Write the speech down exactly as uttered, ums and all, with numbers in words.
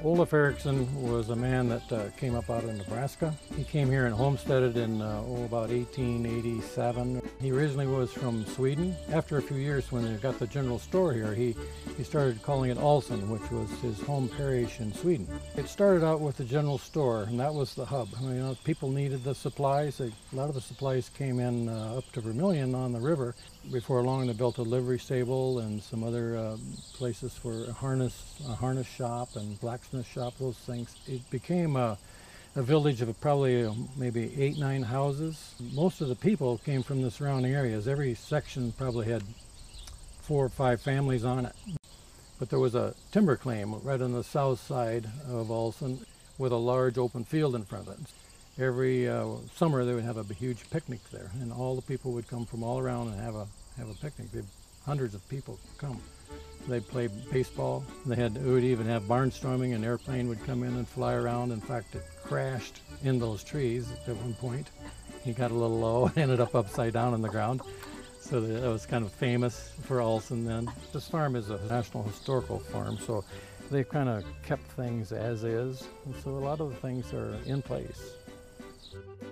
Olaf Erickson was a man that uh, came up out of Nebraska. He came here and homesteaded in uh, oh, about eighteen eighty-seven. He originally was from Sweden. After a few years, when they got the general store here, he, he started calling it Alsen, which was his home parish in Sweden. It started out with the general store, and that was the hub. I mean, you know, people needed the supplies. They, a lot of the supplies came in uh, up to Vermilion on the river. Before long, they built a livery stable and some other uh, places for a harness, a harness shop and blacksmith shop, those things. It became a, a village of probably uh, maybe eight, nine houses. Most of the people came from the surrounding areas. Every section probably had four or five families on it. But there was a timber claim right on the south side of Alsen with a large open field in front of it. Every uh, summer they would have a huge picnic there, and all the people would come from all around and have a have a picnic. They'd, hundreds of people come. They'd play baseball. They had would even have barnstorming. An airplane would come in and fly around. In fact, it crashed in those trees at one point. He got a little low and ended up upside down on the ground. So that was kind of famous for Alsen then. This farm is a National Historical Farm, so they've kind of kept things as is, and so a lot of the things are in place.